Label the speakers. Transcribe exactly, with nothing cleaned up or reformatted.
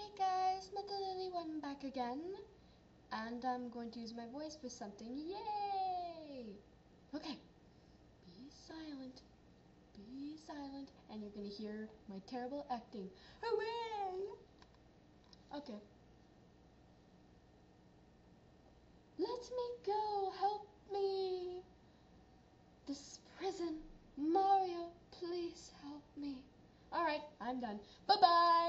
Speaker 1: Hey guys, Lily1 back again, and I'm going to use my voice for something. Yay! Okay, be silent, be silent, and you're gonna hear my terrible acting. Hooray! Okay. Let me go, help me! This prison, Mario, please help me. Alright, I'm done. Bye-bye!